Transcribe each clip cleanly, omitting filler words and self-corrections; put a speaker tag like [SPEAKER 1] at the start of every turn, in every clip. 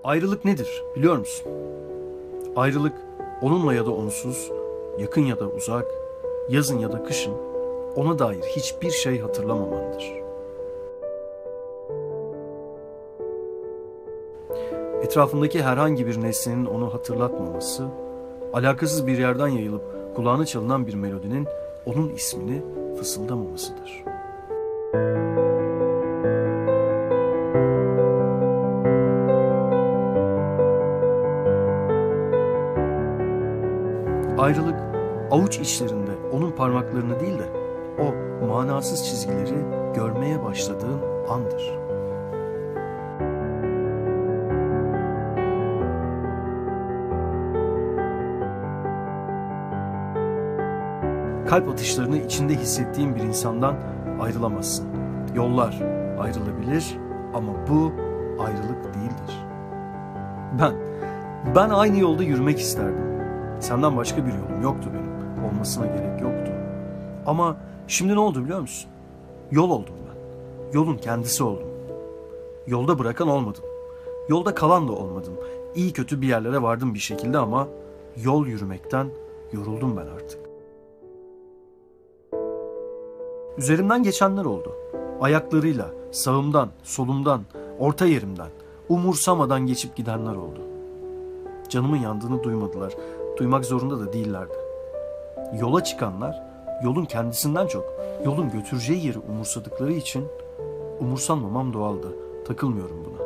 [SPEAKER 1] Ayrılık nedir biliyor musun? Ayrılık onunla ya da onsuz, yakın ya da uzak, yazın ya da kışın ona dair hiçbir şey hatırlamamandır. Etrafındaki herhangi bir nesnenin onu hatırlatmaması, alakasız bir yerden yayılıp kulağına çalınan bir melodinin onun ismini fısıldamamasıdır. Ayrılık avuç içlerinde onun parmaklarını değil de o manasız çizgileri görmeye başladığın andır. Kalp atışlarını içinde hissettiğin bir insandan ayrılamazsın. Yollar ayrılabilir ama bu ayrılık değildir. Ben aynı yolda yürümek isterdim. Senden başka bir yolum yoktu benim. Olmasına gerek yoktu. Ama şimdi ne oldu biliyor musun? Yol oldum ben. Yolun kendisi oldum. Yolda bırakan olmadım. Yolda kalan da olmadım. İyi kötü bir yerlere vardım bir şekilde ama yol yürümekten yoruldum ben artık. Üzerimden geçenler oldu. Ayaklarıyla, sağımdan, solumdan, orta yerimden, umursamadan geçip gidenler oldu. Canımın yandığını duymadılar. Duymak zorunda da değillerdi. Yola çıkanlar, yolun kendisinden çok, yolun götüreceği yeri umursadıkları için umursanmamam doğaldı. Takılmıyorum buna.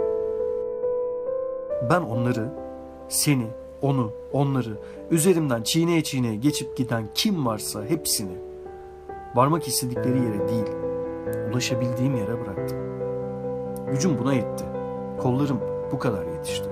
[SPEAKER 1] Ben onları, seni, onu, onları, üzerimden çiğneye çiğneye geçip giden kim varsa hepsini, varmak istedikleri yere değil, ulaşabildiğim yere bıraktım. Gücüm buna yetti. Kollarım bu kadar yetişti.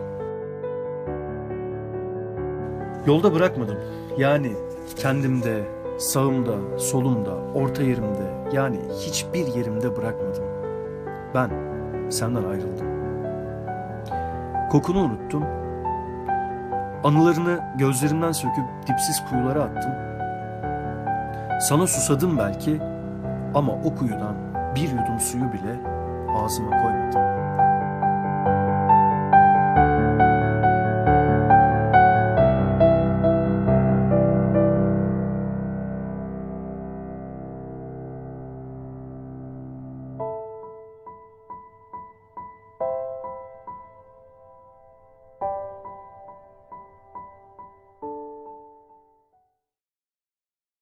[SPEAKER 1] Yolda bırakmadım. Yani kendimde, sağımda, solumda, orta yerimde, yani hiçbir yerimde bırakmadım. Ben senden ayrıldım. Kokunu unuttum. Anılarını gözlerimden söküp dipsiz kuyulara attım. Sana susadım belki ama o kuyudan bir yudum suyu bile ağzıma koymadım.